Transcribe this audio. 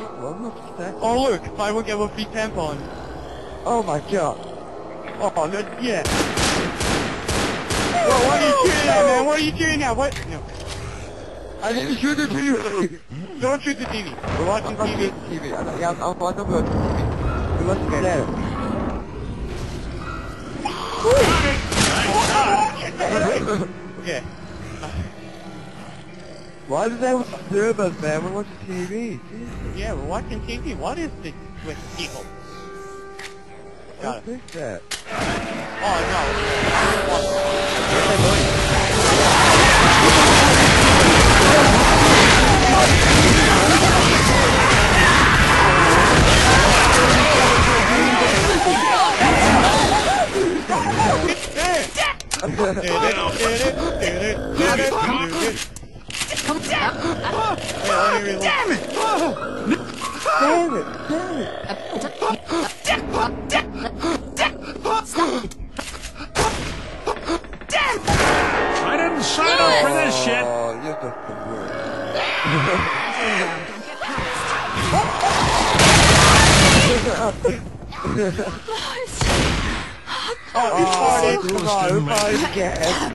Well, what's that? Oh look, buy one get one free tampon. Oh my god. Oh, no, yeah. Whoa, what are you shooting at, man? What are you shooting at? What? No. I didn't shoot the TV! Don't shoot the TV. We're watching I'm TV. TV. I'm watching the TV. We watch together. Okay. Why does that disturb us, man? We're watching TV. Jesus. Yeah, we're watching TV. What is this with people? Got it. What is that? Oh no. Damn it! Damn it! Damn it! I didn't sign up for this shit. Oh, you're just the worst. Oh, Come on, again.